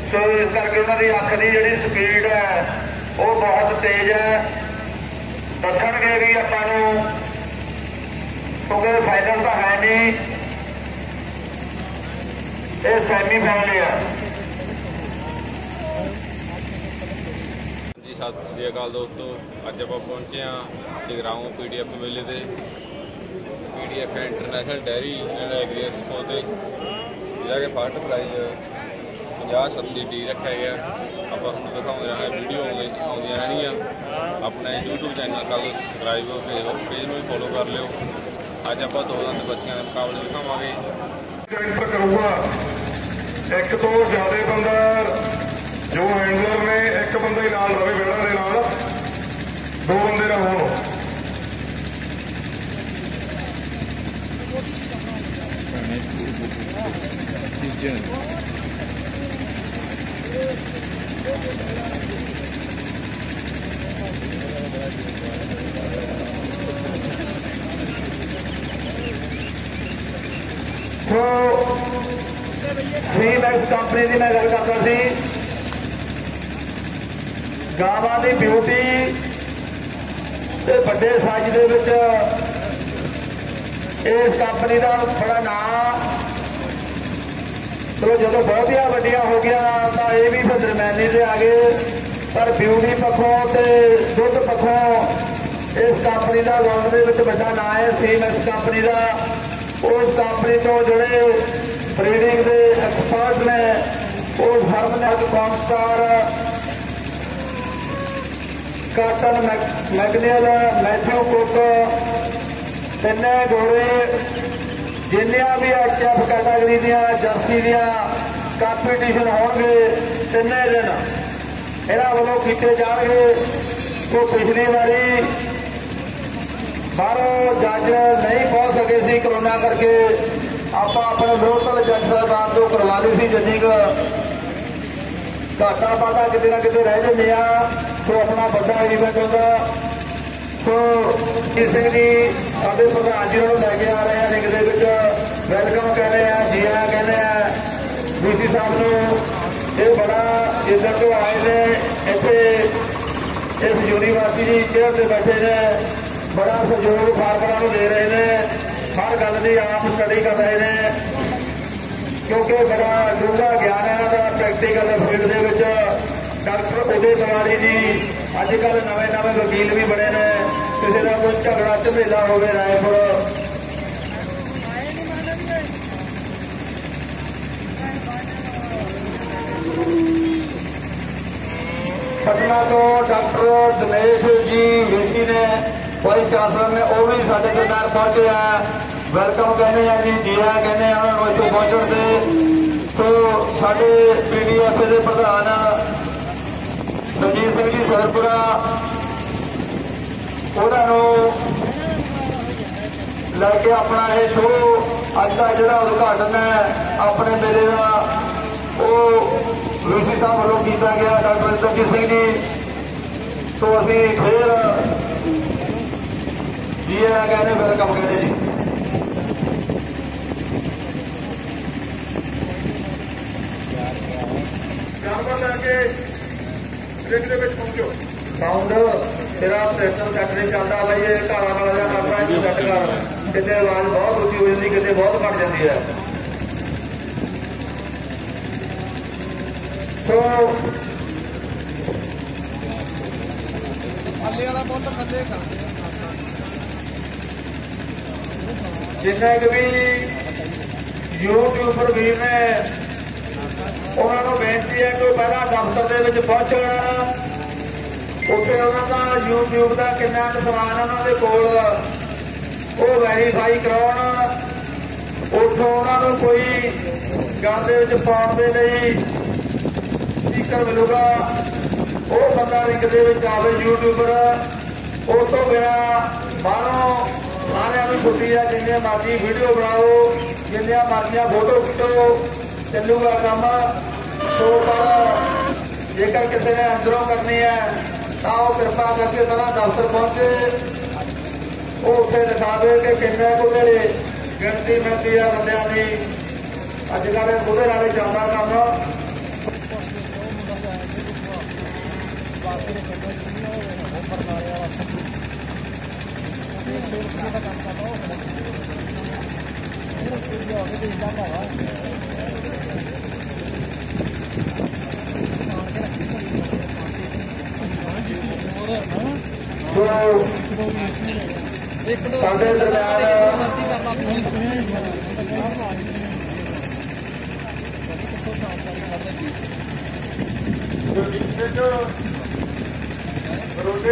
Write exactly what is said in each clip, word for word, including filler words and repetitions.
सो इस करके उन्होंने अख की जी स्पीड है वो बहुत तेज है। दसणगे भी आपां क्योंकि फाइनल तो है नहीं, ये सैमी फाइनल है। जी सत श्री अकाल दोस्तों, अज आप पहुंचे हाँ जगराओं पी डी एफ मेले से P D F international dairy and agri expo से जिहदा कि फस्ट प्राइज पचास सत्ती डी रखा गया। आप दिखाते रहे वीडियो आउंदियां रहनियां। अपना यूट्यूब चैनल कर लो सबसक्राइब, फेसबुक पेज में भी फॉलो कर लियो। अज आप दो दंद बसियां के मुकाबले दिखावांगे। करूँगा एक तो ज्यादा बंदा जो हैंडलर ने एक बंदा ही नाल रवे वेड़ा दे नाल, दो बंदे ना हो। तो सी मैक्स कंपनी की मैं गल करता सी, गावां दी ब्यूटी ते बड़े साइज दे विच इस कंपनी का बड़ा नाम। तो जो बहुतिया वड्डियां हो गया तो ये भी फिर दरम्यानी से आ गए, पर ब्यूटी पक्षों ते दुध पक्षों इस कंपनी का वर्ल्ड दे विच बड़ा नाम है। सी मैक्स कंपनी का उस कंपनी तो जोड़े ब्रीडिंग के एक्सपर्ट ने उस फर्म ने कॉमस्टार, काटन मैगनियल, मैथ्यू कुक तीन घोड़े जिन्नियां भी एच एफ कैटागरी दियां जर्सी दियां कंपीटिशन होंगे तीन दिन इन्हां वालों कीते जाणगे। तो पिछली बारी बाहरों जज नहीं पहुंच सके सी करोना करके, आप अपने लोकल जज साहब तो करवा ली सी जजिंग। घाटा पाटा किते ना किते रह जाते हैं। तो अपना बड़ा इवेंट होगा। तो सिंह जी साडे प्रधान जी उन्होंने लैके आ रहे हैं रिंग दे विच वेलकम कहने हैं, जी आया कहने हैं। डी सी साहब को ये बड़ा इधर तो आए ने इतने इस यूनिवर्सिटी की चेयर से बैठे ने, बड़ा सहयोग फार्मर को दे रहे हैं, हर गल की आप स्टडी कर रहे हैं क्योंकि बड़ा डूंगा ज्ञान है इन्हों का प्रैक्टिकल फील्ड के। डॉक्टर उदय तिवारी जी अजकल नवे नवे वकील भी बने ने, किसी का कोई झगड़ा झमेला हो रायपुर पटना तो डॉक्टर दिनेश जी वीसी ने वाइस चांसलर ने वो भी साढ़े दरम्यान पहुंचे हैं। वेलकम कहने हैं जी, जी आया कहने हैं उन्होंने इतने पहुंचने से। तो साढ़े पी डी एफ के प्रधान रंजीत सिंह जी सरपुरा उन्होंने लैके अपना ये शो अज का जो उद्घाटन है अपने मेले का वो वी सी साहब वालों किया गया, डॉक्टर रंजीत सिंह जी। तो अभी फिर जी आया कहने वेलकम कहने जी। जानवर लैके रिंग दे विच पहुंचो। साउंड तेरा सिस्टम सैट नहीं चलता भाई, ये घाड़ा वाला जा करता है सैट कर, कितने आवाज बहुत ऊंची हो जाती, कितने बहुत घट जाती है। तो जिन्ने भी यूट्यूबर वीर ने उन्होंने बेनती है कि पहला दफ्तर के पहुंचना, उत्थे उन्होंने यूट्यूब का कितना समान उन्होंने कोल वो वैरीफाई कराउण, उठों उन्होंने कोई गल के पाने के लिए स्पीकर मिलूगा, वो बंदा रिंग के आवे यूट्यूबर। उस तो बिना बाहरों सारे छुट्टी है, जिन्ने मर्जी वीडियो बनाओ, जिन्निया मर्जियां फोटो खिंचो, चलूगा काम। तो पर जेकर किसी ने अंदरों करनी है तो कृपा करके पहला दफ्तर पहुंचे, वो उत्थे दिखावे कि किन्ने कुदे गिनती मिलती है बंदियां की। अजकल कुदे नाल चलदा काम, ਸਾਡੇ ਦਰਮਿਆਨ ਰੋਡੇ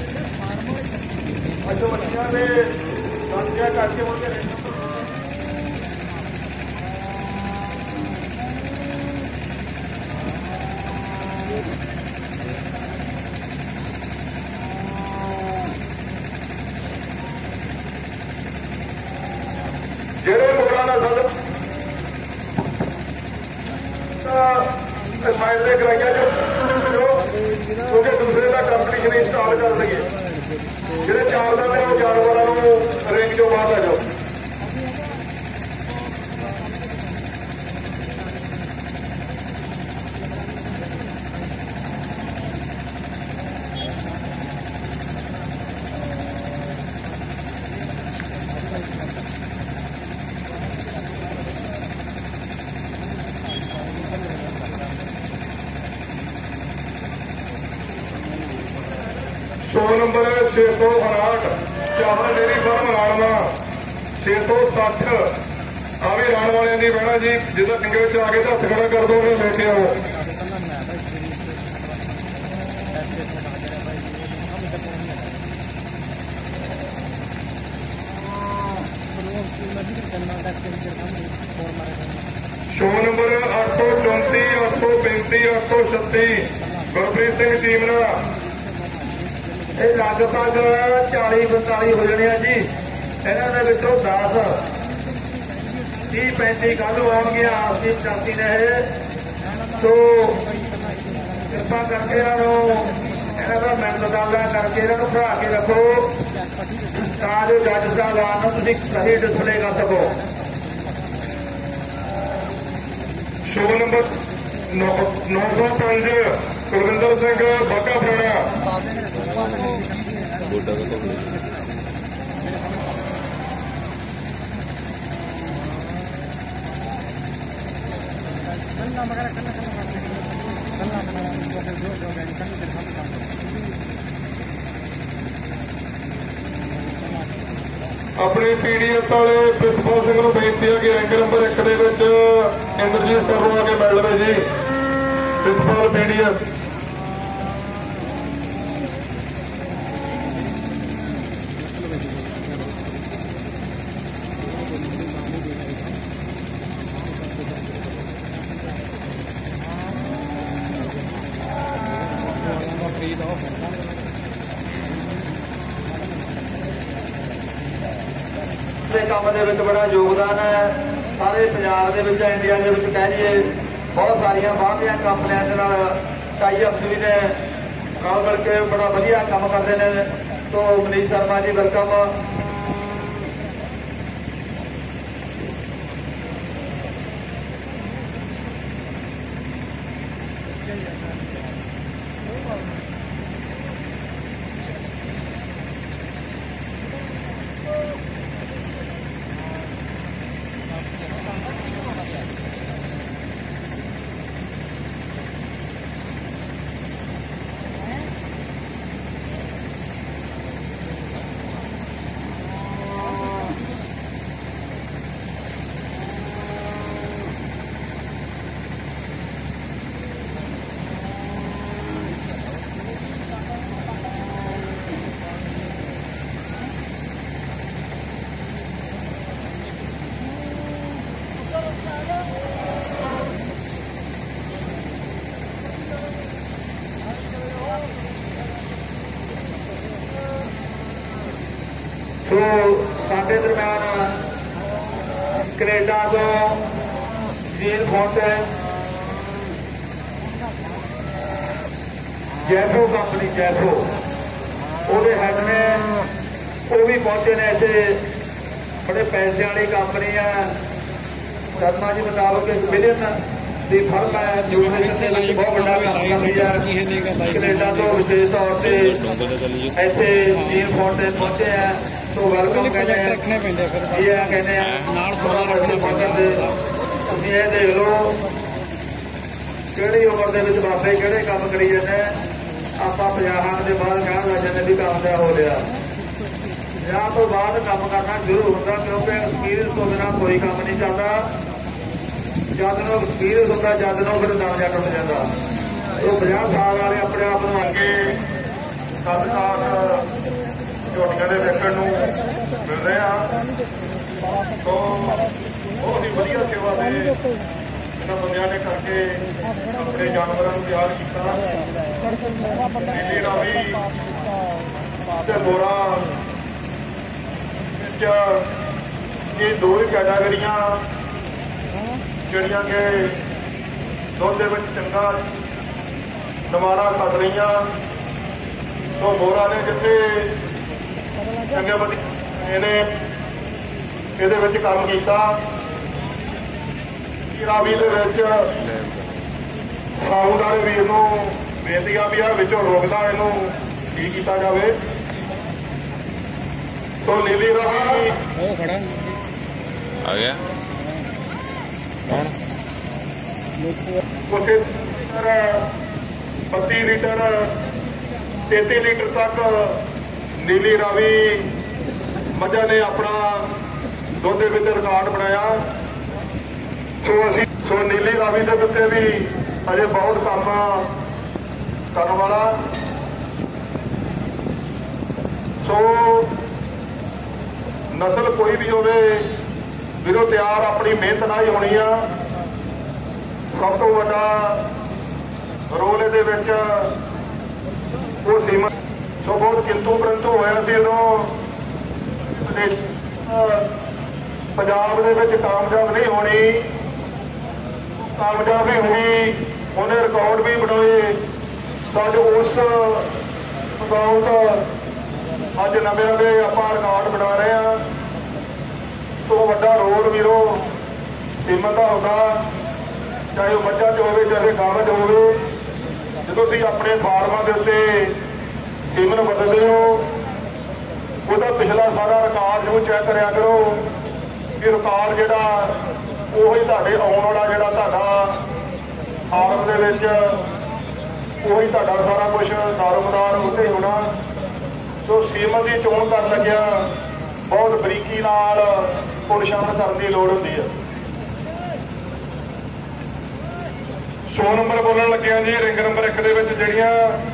ਅਜੋ ਬੱਚਿਆਂ ਦੇ ਸੰਖਿਆ ਕਰਕੇ ਮੁੜ ਕੇ ਜਿਹੜੇ ਮੁਗਲਾਂ ਦਾ ਸਦ ਇਸਮਾਈਲ ਦੇ ਕਰਾਈਆਂ ਜੋ ਕਿਉਂਕਿ ਦੂਸਰੇ ਦਾ ਕੰਪੀਟੀਸ਼ਨ ਇੰਸਟਾਲ ਕਰ ਸਕੀਏ ਜਿਹੜੇ ਚਾਰ ਦਾ ਨੇ ਉਹ ਜਾਨਵਰਾਂ ਨੂੰ ਰਿੰਗ ਚੋਂ ਬਾਹਰ ਲੈ ਜਾਓ। शो नंबर छे सौ अठाठ चावल डेयरी फार्म राणवा छे सौ सठ आ भी राण वाले की बहना जी जिदा पिंगे आ गए तो हथ खड़ा कर दो उन्हें लेके आओ। शो नंबर अठ सौ चौंती अठ सौ पैंती अठ सौ छत्ती गुरप्रीत सिंह चीमना ਇਹ ਲਗਭਗ ਚਾਲੀ ਪੰਤਾਲੀ ਹੋ ਜਾਣੇ ਆ ਜੀ। ਇਹਨਾਂ ਦੇ ਵਿੱਚੋਂ ਦਸ ਤੀਹ ਪੈਂਤੀ ਕੱਲ੍ਹ ਨੂੰ ਆਉਣਗੇ ਆਸੀ ਪਚਾਸੀ ਨੇ ਇਹ। ਸੋ ਕਿਰਪਾ ਕਰਕੇ ਇਹਨਾਂ ਨੂੰ ਇਹਨਾਂ ਦਾ ਮਿਹਨਤ ਦਾਲਾ ਕਰਕੇ ਇਹਨਾਂ ਨੂੰ ਖੜਾ ਕੇ ਰੱਖੋ ਤਾਂ ਜੋ ਜੱਜ ਸਾਹਿਬਾਨ ਨੂੰ ਤੁਸੀਂ ਸਹੀ ਡਿਸਪਲੇ ਕਰ ਸਕੋ। ਸ਼ੋ ਨੰਬਰ ਨੌ ਸੌ ਪੰਜ ਕੁਲਵਿੰਦਰ ਸਿੰਘ ਬਾਗਾ ਪੁਰਾਣਾ ਗੋਡਾ ਦਾ ਕੰਮ अपने पीडीएस वाले प्रिंसिपल सिंह को बेनती है कि रैंक नंबर एक ਦੇ ਵਿੱਚ ਇੰਦਰਜੀਤ ਸਰੋਂ ਆ ਕੇ ਮਿਲ ਲਵੇ ਜੀ। प्रिंसिपल पीडीएस ਦੇ ਕੰਮ ਦੇ ਵਿੱਚ ਬੜਾ ਯੋਗਦਾਨ ਹੈ। ਸਾਰੇ ਪੰਜਾਬ ਦੇ ਵਿੱਚ ਇੰਡੀਆ ਦੇ ਵਿੱਚ ਕਹਿ ਲਈਏ ਬਹੁਤ ਸਾਰੀਆਂ ਬਾਹਰਲੀਆਂ ਕੰਪਨੀਆਂ ਦੇ ਨਾਲ ਟਾਈ ਅਪ ਵੀ ਨੇ ਨਾਲ ਮਿਲ ਕੇ ਬੜਾ ਵਧੀਆ ਕੰਮ ਕਰਦੇ ਨੇ। ਤੋ ਮਨੀਸ਼ ਸ਼ਰਮਾ ਜੀ ਵੈਲਕਮ। तो साढ़े दरम्यान कनेडा तो जीन फाउंटेन जैफो कंपनी जैफो ਉਹਦੇ ਹੈਡ ਨੇ ਉਹ ਵੀ ਪਹੁੰਚੇ ਨੇ ਇੱਥੇ। बड़े पैसे वाली कंपनी है शर्मा जी मुताबिक मिलियन ਦੀ ਫਰਕ ਹੈ ਨਿਊਟ੍ਰੀਸ਼ਨ ਦੇ ਵਿੱਚ ਬਹੁਤ ਵੱਡਾ ਕੰਮ ਕਰਦੀ ਹੈ। ਕੈਨੇਡਾ ਤੋਂ ਵਿਸ਼ੇਸ਼ ਤੌਰ ਤੇ ਇੱਥੇ ਜੀਨ ਫਾਊਂਟੇਨ ਪਹੁੰਚੇ ਆ, ਸੋ ਵੈਲਕਮ ਕਹਿੰਦੇ ਆ, ਇਹ ਆ ਕਹਿੰਦੇ ਆ ਨਾਲ ਸੋਨਾ ਰੱਖਣੇ ਪੈਂਦੇ। ਤੁਸੀਂ ਇਹ ਦੇਖ ਲਓ ਕਿਹੜੀ ਉਮਰ ਦੇ ਵਿੱਚ ਬਾਬੇ ਕਿਹੜੇ ਕੰਮ ਕਰੀ ਜਾਂਦੇ। ਆਪਾਂ ਪੰਜਾਹਾਂ ਦੇ ਬਾਅਦ ਕਹਿਣ ਲੱਗ ਜਾਂਦੇ ਵੀ ਕੰਮ ਤਾਂ ਹੋ ਰਿਹਾ। ਵਿਆਹ ਤੋਂ ਬਾਅਦ ਕੰਮ ਕਰਨਾ ਸ਼ੁਰੂ ਹੁੰਦਾ, ਕਿਉਂਕਿ ਐਕਸਪੀਰੀਅੰਸ ਤੋਂ ਬਿਨਾਂ ਕੋਈ ਕੰਮ ਨਹੀਂ ਚੱਲਦਾ। ਜਦ ਨੂੰ ਐਕਸਪੀਰੀਅੰਸ ਹੁੰਦਾ ਜਦ ਨੂੰ ਫਿਰ ਦਮ ਜਾ ਟੁੱਟ ਜਾਂਦਾ। ਉਹ ਪੰਜਾਹ ਸਾਲ ਵਾਲੇ ਆਪਣੇ ਆਪ ਨੂੰ ਅੱਗੇ ਸੱਤ ਸਾਲ ਝੋਟੀਆਂ ਦੇ ਵੇਖਣ ਨੂੰ ਮਿਲ ਰਹੇ ਆ। ਸੋ ਬਹੁਤ ਹੀ ਵਧੀਆ ਸੇਵਾ ਦੇ ਇਹਨਾਂ ਬੰਦਿਆਂ ਨੇ ਕਰਕੇ ਆਪਣੇ ਜਾਨਵਰਾਂ ਨੂੰ ਤਿਆਰ ਕੀਤਾ। ਨੀਲੀ ਰਾਵੀ ਤੇ ਮੋਰਾ ਵਿੱਚ ਇਹ ਦੋ ਹੀ ਕੈਟਾਗਰੀਆਂ ਜਿਹੜੀਆਂ ਕਿ ਦੁੱਧ ਦੇ ਵਿੱਚ ਚੰਗਾ ਨਵਾਰਾ ਕੱਢ ਰਹੀਆਂ। ਸੋ ਮੋਰਾ ਨੇ ਜਿੱਥੇ ਚੰਗੇ ਵਧੀਆ ਇਹਨੇ ਇਹਦੇ ਵਿੱਚ ਕੰਮ ਕੀਤਾ। ਰਾਵੀ ਦੇ ਵਿੱਚ ਸਾਊਂਡ ਵਾਲੇ ਵੀਰ ਨੂੰ ਬੇਨਤੀ ਆ ਵੀ ਆ ਵਿੱਚੋਂ ਰੋਕਦਾ ਇਹਨੂੰ ਠੀਕ ਕੀਤਾ ਜਾਵੇ। ਸੋ ਨੀਲੀ ਰਾਵੀ ਉਹ ਖੜਾ ਆ ਗਿਆ ਕੌਣ ਉੱਥੇ ਬੱਤੀ ਲੀਟਰ ਤੇਤੀ ਲੀਟਰ ਤੱਕ ਨੀਲੀ ਰਾਵੀ ਮੱਝਾਂ ਨੇ ਆਪਣਾ ਦੁੱਧ ਦੇ ਵਿੱਚ ਰਿਕਾਰਡ ਬਣਾਇਆ। ਸੋ ਅਸੀਂ ਸੋ ਨੀਲੀ ਰਾਵੀ ਦੇ ਉੱਤੇ ਵੀ ਅਜੇ ਬਹੁਤ ਕੰਮ ਕਰਨ ਵਾਲਾ। ਸੋ ਨਸਲ ਕੋਈ ਵੀ ਹੋਵੇ ਵੀਰੋ ਤਿਆਰ ਆਪਣੀ ਮਿਹਨਤ ਨਾਲ ਹੀ ਹੋਣੀ ਆ। ਸਭ ਤੋਂ ਵੱਡਾ ਰੋਲ ਇਹਦੇ ਵਿੱਚ ਉਹ ਸੀਮਾ। ਸੋ ਬਹੁਤ ਕਿੰਤੂ ਪਰੰਤੂ ਹੋਇਆ ਸੀ ਉਦੋਂ ਪੰਜਾਬ ਦੇ ਵਿੱਚ ਕਾਮਯਾਬ ਨਹੀਂ ਹੋਣੀ, ਕਾਮਯਾਬ ਹੀ ਹੋਈ। ਉਹਨੇ ਰਿਕਾਰਡ ਵੀ ਬਣਾਏ। ਤਾਂ ਜੋ ਉਸ ਅਕਾਊਂਟ ਅੱਜ ਨਵੇਂ ਨਵੇਂ ਆਪਾਂ ਰਿਕਾਰਡ ਬਣਾ ਰਹੇ ਹਾਂ। ਤੋਂ ਵੱਡਾ ਰੋਲ ਵੀਰੋ ਸੀਮਨ ਦਾ ਹੁੰਦਾ, ਚਾਹੇ ਉਹ ਮੱਝਾਂ 'ਚ ਹੋਵੇ ਚਾਹੇ ਗਾਵਾਂ 'ਚ ਹੋਵੇ। ਜਦੋਂ ਤੁਸੀਂ ਆਪਣੇ ਫਾਰਮਾਂ ਦੇ ਉੱਤੇ ਸੀਮਨ ਬਦਲਦੇ ਹੋ ਉਹਦਾ ਪਿਛਲਾ ਸਾਰਾ ਰਿਕਾਰਡ ਨੂੰ ਚੈੱਕ ਕਰਿਆ ਕਰੋ ਕਿ ਰਿਕਾਰਡ ਜਿਹੜਾ ਉਹੀ ਤੁਹਾਡੇ ਆਉਣ ਵਾਲਾ ਜਿਹੜਾ ਤੁਹਾਡਾ ਫਾਰਮ ਦੇ ਵਿੱਚ ਉਹੀ ਤੁਹਾਡਾ ਸਾਰਾ ਕੁਝ ਦਾਰੋਮਦਾਰ ਉੱਤੇ ਹੋਣਾ। ਸੋ ਸੀਮਨ ਦੀ ਚੋਣ ਕਰਨ ਲੱਗਿਆ ਬਹੁਤ ਬਰੀਕੀ ਨਾਲ ਪੁਰਸ਼ਾਨ ਕਰਨ ਦੀ ਲੋੜ ਹੁੰਦੀ ਹੈ। ਸੌ ਨੰਬਰ ਬੋਲਣ ਲੱਗਿਆ ਜੀ। ਰਿੰਗ ਨੰਬਰ ਇੱਕ ਦੇ ਵਿੱਚ ਜਿਹੜੀਆਂ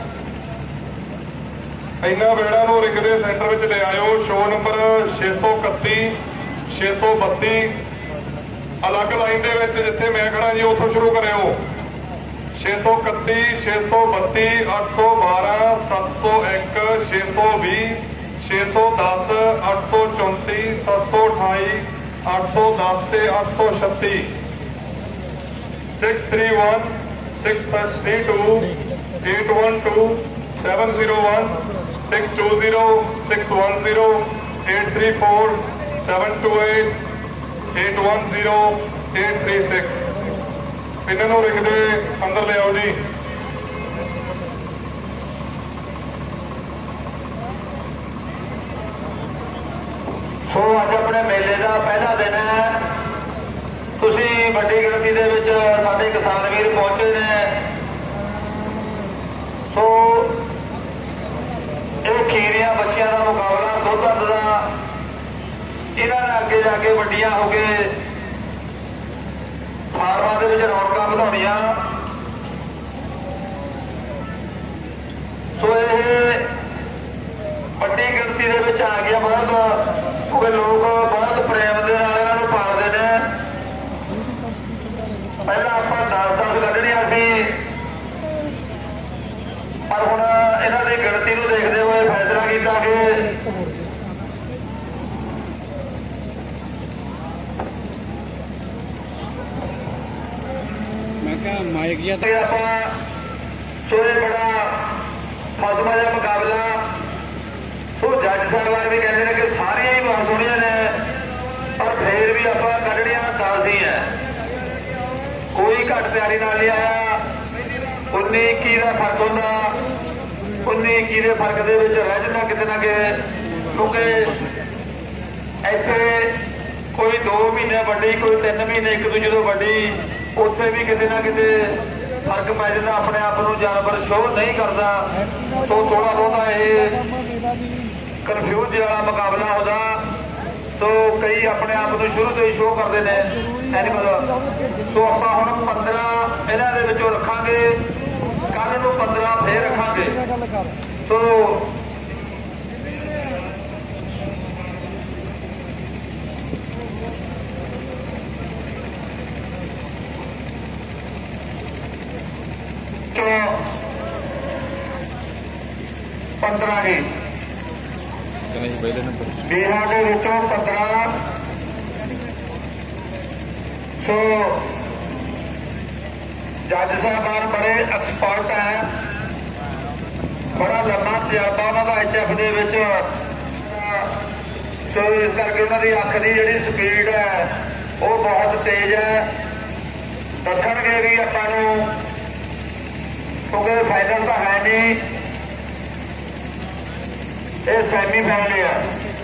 ਇਹਨਾਂ ਵੇੜਾਂ ਨੂੰ ਰਿੰਗ ਦੇ ਸੈਂਟਰ ਵਿੱਚ ਲੈ ਆਇਓ। ਸ਼ੋ ਨੰਬਰ ਛੇ ਸੌ ਇਕੱਤੀ ਛੇ ਸੌ ਬੱਤੀ ਅਲੱਗ ਲਾਈਨ ਦੇ ਵਿੱਚ ਜਿੱਥੇ ਮੈਂ ਖੜਾ ਜੀ ਉੱਥੋਂ ਸ਼ੁਰੂ ਕਰਿਓ। ਛੇ ਸੌ ਇਕੱਤੀ ਛੇ ਸੌ ਬੱਤੀ ਅੱਠ ਸੌ ਬਾਰਾਂ ਸੱਤ ਸੌ ਇੱਕ ਛੇ ਸੌ ਵੀਹ ਛੇ ਸੌ ਦਸ ਅੱਠ ਸੌ ਚੌਂਤੀ ਸੱਤ ਸੌ ਅਠਾਈ ਅੱਠ ਸੌ ਦਸ ਤੇ ਅੱਠ ਸੌ ਛੱਤੀ six three one six three two eight one two seven zero one six two zero six one zero eight three four seven two eight eight one zero eight three six. ਇਹਨਾਂ ਨੂੰ ਰਿੰਗ ਦੇ ਅੰਦਰ ਲਿਆਓ ਜੀ। ਸੋ ਅੱਜ ਆਪਣੇ ਮੇਲੇ ਦਾ ਪਹਿਲਾ ਦਿਨ ਹੈ। ਤੁਸੀਂ ਵੱਡੀ ਗਿਣਤੀ ਦੇ ਵਿੱਚ ਸਾਡੇ ਕਿਸਾਨ ਵੀਰ ਪਹੁੰਚੇ ਨੇ। ਸੋ ਇਹ ਖੀਰੀਆਂ ਬੱਚਿਆਂ ਦਾ ਮੁਕਾਬਲਾ ਦੁੱਧ ਦਾ ਇਹਨਾਂ ਨੇ ਅੱਗੇ ਜਾ ਕੇ ਵੱਡੀਆਂ ਹੋ ਕੇ ਫਾਰਮਾਂ ਦੇ ਵਿੱਚ ਰੌਣਕਾਂ ਵਧਾਉਣੀਆਂ। ਸੋ ਇਹ ਵੱਡੀ ਗਿਣਤੀ ਦੇ ਵਿੱਚ ਆ ਗਿਆ ਬਹੁਤ, ਕਿਉਂਕਿ ਲੋਕ ਬਹੁਤ ਪ੍ਰੇਮ ਦੇ ਨਾਲ ਇਹਨਾਂ ਨੂੰ ਪਾਲਦੇ ਨੇ। ਪਹਿਲਾਂ ਆਪਾਂ ਦਸ ਦਸ ਕੱਢਣੀਆਂ ਸੀ, ਪਰ ਹੁਣ ਇਹਨਾਂ ਦੀ ਗਿਣਤੀ ਨੂੰ ਦੇਖਦੇ ਹੋਏ ਫੈਸਲਾ ਕੀਤਾ ਕਿ ਮਾਈਕ ਜਾਂ ਤੇ ਆਪਾਂ ਸੋ ਇਹ ਬੜਾ ਫਸਮਾ ਜਿਹਾ ਮੁਕਾਬਲਾ। ਸੋ ਜੱਜ ਸਾਹਿਬਾਨ ਵੀ ਕਹਿੰਦੇ ਨੇ ਕਿ ਸਾਰੀਆਂ ਹੀ ਬਹੁਤ ਸੋਹਣੀਆਂ ਨੇ, ਪਰ ਫੇਰ ਵੀ ਆਪਾਂ ਕੱਢਣੀਆਂ ਦਸ ਹੀ ਹੈ। ਕੋਈ घट तैयारी नाल नहीं आया। उन्नी इक्की का फर्क होंदा, उन्नी इक्की के फर्क दे विच रह जांदा किते ना किते, क्योंकि इत्थे कोई दो महीने वड्डी कोई तीन महीने एक दूजे तो वड्डी, उत्थे भी किते ना किते फर्क पै जांदा। अपने आप को जानवर शो नहीं करता तो थोड़ा बहुत ये कन्फ्यूज वाला मुकाबला होता। तो कई अपने आप को शुरू तो ही शो करते हैं एनिमल। तो आप हम पंद्रह इन्हां दे विचों रखांगे, कल नूं पंद्रह फिर रखांगे। तो पंद्रह ही बीहा के विचों पंद्रह। सो जज साहबान बड़े एक्सपर्ट है, बड़ा लंबा तजर्बा उन्होंने एच एफ दे विच। सो इस करके उन्होंने अख की जी स्पीड है वो बहुत तेज है। दसणगे भी आपां क्योंकि फाइनल तो है नहीं, ये सैमी फाइनल है।